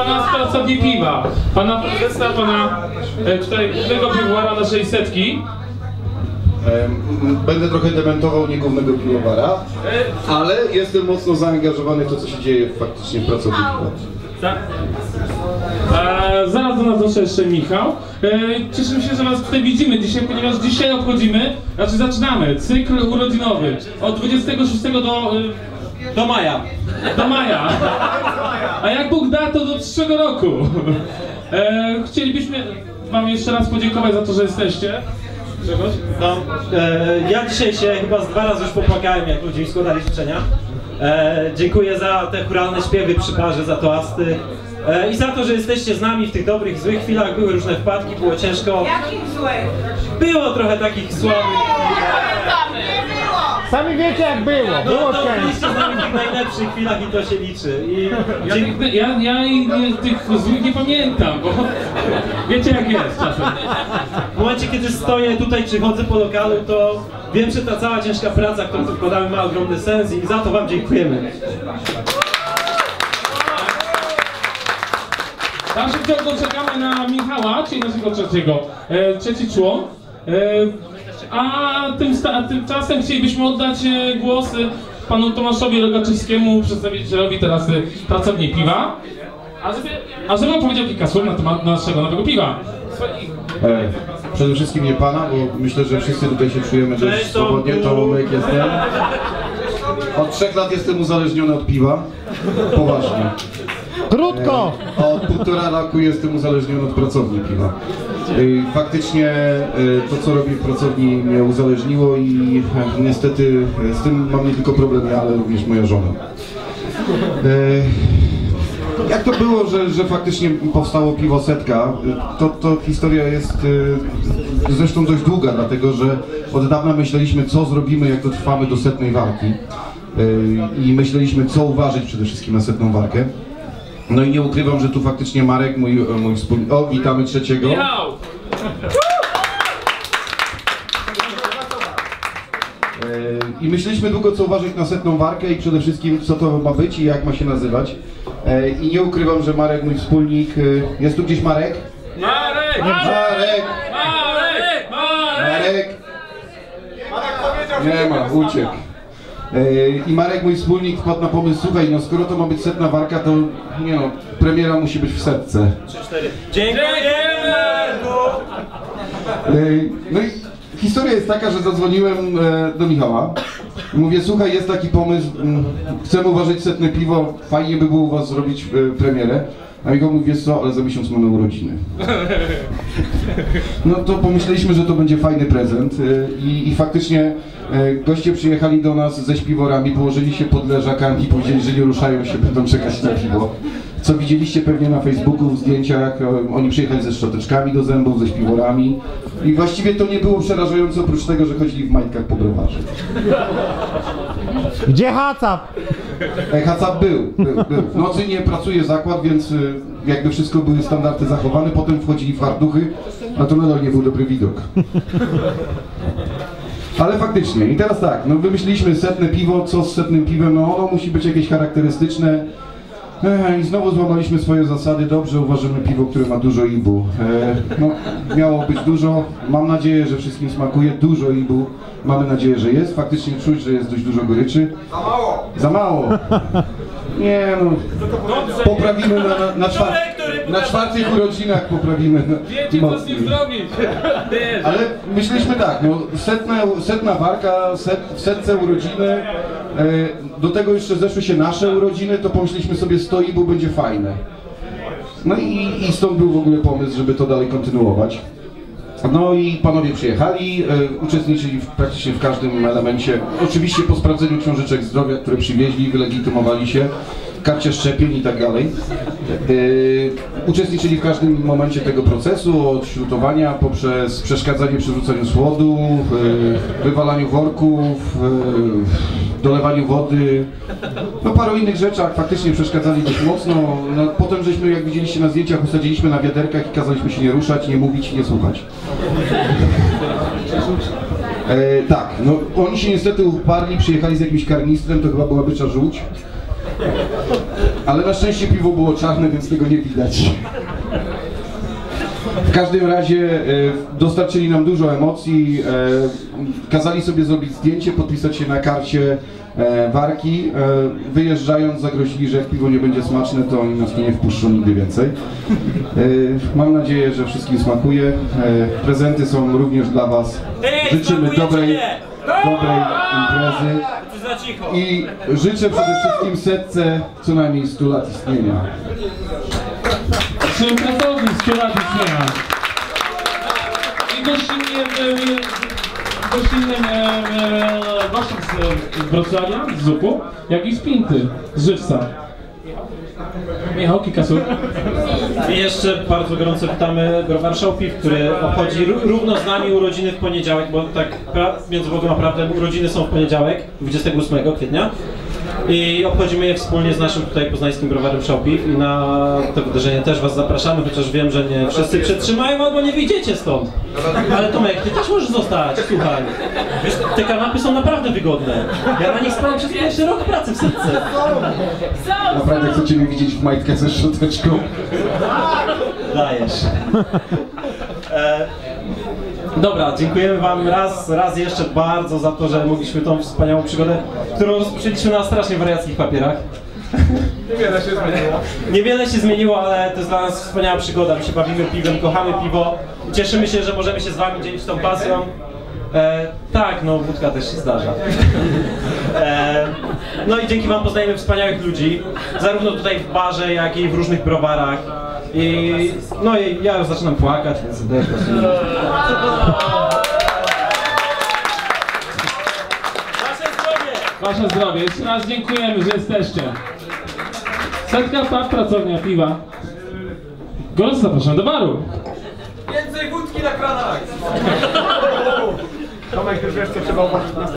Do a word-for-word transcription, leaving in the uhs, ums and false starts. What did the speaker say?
pana z pracowni piwa, pana prezesa, pana e, tutaj głównego piwowara naszej setki. Będę trochę dementował nie głównego piwowara, ale jestem mocno zaangażowany w to, co się dzieje faktycznie w pracowni piwa. Tak. E, zaraz do nas doszedł jeszcze Michał. E, cieszymy się, że was tutaj widzimy dzisiaj, ponieważ dzisiaj obchodzimy, znaczy zaczynamy cykl urodzinowy od dwudziestego szóstego do... E, do maja. Do maja. A jak Bóg da, to do przyszłego roku. E, chcielibyśmy wam jeszcze raz podziękować za to, że jesteście. Czegoś? No, e, ja dzisiaj się chyba z dwa razy już popłakałem, jak ludzie mi składali życzenia. E, dziękuję za te chóralne śpiewy przy barze, za toasty. E, I za to, że jesteście z nami w tych dobrych, złych chwilach. Były różne wpadki, było ciężko. Jakich złych? Było trochę takich słabych. Sami wiecie jak było, No było to ciężko. byliście z nami w tych najlepszych chwilach i to się liczy. I Ja, tych, ja, ja i nie, tych złych nie pamiętam, bo wiecie jak jest czasem. w momencie, kiedy stoję tutaj czy chodzę po lokalu, to wiem, że ta cała ciężka praca, którą tu wkładamy, ma ogromny sens i za to wam dziękujemy. W dalszym ciągu czekamy na Michała, czyli naszego trzeciego, e, trzeci człon. E, a, tym, a tymczasem chcielibyśmy oddać e, głos e, panu Tomaszowi Rogaczyńskiemu, przedstawicielowi teraz e, pracowni piwa. A żeby, a żeby on powiedział kilka słów na temat naszego nowego piwa. E, przede wszystkim nie pana, bo myślę, że wszyscy tutaj się czujemy dość Cześć, swobodnie, Tomku. Tomek jestem. Od trzech lat jestem uzależniony od piwa, poważnie. Krótko! A od półtora roku jestem uzależniony od pracowni piwa. I faktycznie e, to, co robię w pracowni, mnie uzależniło i e, niestety e, z tym mam nie tylko problem ja, ale również moja żona. E, jak to było, że, że faktycznie powstało piwo Setka? To, to historia jest e, zresztą dość długa, dlatego że od dawna myśleliśmy, co zrobimy, jak dotrwamy do setnej walki. E, I myśleliśmy, co uważać przede wszystkim na setną walkę. No i nie ukrywam, że tu faktycznie Marek, mój, mój wspólnik... O, witamy trzeciego. Michał! I myśleliśmy długo, co uważać na setną walkę i przede wszystkim, co to ma być i jak ma się nazywać. I nie ukrywam, że Marek, mój wspólnik... Jest tu gdzieś Marek? Marek! Marek! Marek! Marek! Marek! Nie ma, uciekł. I Marek, mój wspólnik, wpadł na pomysł, słuchaj, no skoro to ma być setna walka, to nie no, premiera musi być w setce. trzy cztery. Dziękujemy! No i historia jest taka, że zadzwoniłem do Michała. Mówię, słuchaj, jest taki pomysł, chcemy uważać setne piwo, fajnie by było u was zrobić premierę. A Michał mówi, wiesz co, ale za miesiąc mamy urodziny. No to pomyśleliśmy, że to będzie fajny prezent i, i faktycznie goście przyjechali do nas ze śpiworami, położyli się pod leżakami i powiedzieli, że nie ruszają się, będą czekać na piwo. Co widzieliście pewnie na Facebooku, w zdjęciach, oni przyjechali ze szczoteczkami do zębów, ze śpiworami i właściwie to nie było przerażające oprócz tego, że chodzili w majtkach po browarze. Gdzie Hacap? Hacap był, był, był. W nocy nie pracuje zakład, więc jakby wszystko były standardy zachowane, potem wchodzili w fartuchy, a to nadal nie był dobry widok. Ale faktycznie, i teraz tak, no wymyśliliśmy setne piwo, co z setnym piwem, no ono musi być jakieś charakterystyczne. I znowu złamaliśmy swoje zasady, dobrze, uważamy piwo, które ma dużo ibu. E, no, miało być dużo, mam nadzieję, że wszystkim smakuje, dużo ibu, mamy nadzieję, że jest, faktycznie czuć, że jest dość dużo goryczy. Za mało! Za mało! Nie no, poprawimy na, na, na, czwar na czwartych urodzinach, poprawimy. Wiecie, co z nim zrobić! Ale myśleliśmy tak, no setna, setna walka, set, w setce urodziny, e, do tego jeszcze zeszły się nasze urodziny, to pomyśleliśmy sobie sto ibu będzie fajne. No i, i stąd był w ogóle pomysł, żeby to dalej kontynuować. No i panowie przyjechali, e, uczestniczyli w, praktycznie w każdym elemencie, oczywiście po sprawdzeniu książeczek zdrowia, które przywieźli, wylegitymowali się, karcie szczepień i tak dalej. E, uczestniczyli w każdym momencie tego procesu, od śrutowania poprzez przeszkadzanie przy rzucaniu słodu, e, wywalaniu worków, e, dolewaniu wody, no paru innych rzeczach, faktycznie przeszkadzali dość mocno. No, potem żeśmy, jak widzieliście na zdjęciach, usadziliśmy na wiaderkach i kazaliśmy się nie ruszać, nie mówić, nie słuchać. E, tak, no oni się niestety uparli, przyjechali z jakimś karnistrem, to chyba była bycza żółć. Ale na szczęście piwo było czarne, więc tego nie widać. W każdym razie e, dostarczyli nam dużo emocji, e, kazali sobie zrobić zdjęcie, podpisać się na karcie e, warki. E, wyjeżdżając zagrozili, że jak piwo nie będzie smaczne, to oni nas tu nie wpuszczą nigdy więcej. E, mam nadzieję, że wszystkim smakuje. E, prezenty są również dla Was. Ej, Życzymy smakuje czy dobrej, nie? dobrej imprezy Ty za cicho. i życzę przede wszystkim setce co najmniej stu lat istnienia. Czy imprezownik z lat istnienia. I gościnnie, e, gościnnym e, e, gościem z, z Wrocławia, z Zupu, jak i z Pinty, z Żywca. Michał Kikasur. I jeszcze bardzo gorąco witamy Browar Szałpiw, który obchodzi ró- równo z nami urodziny w poniedziałek, bo tak pra- między Bogiem a prawdą urodziny są w poniedziałek, dwudziestego ósmego kwietnia. I obchodzimy je wspólnie z naszym tutaj poznańskim Browarem Szałpiw i na to wydarzenie też Was zapraszamy, chociaż wiem, że nie wszyscy przetrzymają albo nie wyjdziecie stąd. Ale Tomek, Ty też możesz zostać, słuchaj. Wiesz, te kanapy są naprawdę wygodne. Ja na nich spałem przez pierwszy rok pracy w setce. Naprawdę chcecie mnie widzieć w majtkach ze szczoteczką? Dajesz. E, dobra, dziękujemy Wam raz, raz jeszcze bardzo za to, że mogliśmy tą wspaniałą przygodę, którą rozpoczęliśmy na strasznie wariackich papierach. Niewiele się zmieniło. Niewiele się zmieniło, ale to jest dla nas wspaniała przygoda. My się bawimy piwem, kochamy piwo. Cieszymy się, że możemy się z Wami dzielić tą pasją. E, tak, no wódka też się zdarza. E, no i dzięki Wam poznajemy wspaniałych ludzi, zarówno tutaj w barze, jak i w różnych browarach. I no i ja już zaczynam płakać, więc też po prostu... Wasze zdrowie! Wasze zdrowie. Jeszcze raz dziękujemy, że jesteście. Setka Pub, pracownia piwa. Gorąco zapraszam do baru. Więcej wódki na kranach! Tomek, już wiesz co trzeba ułożyć na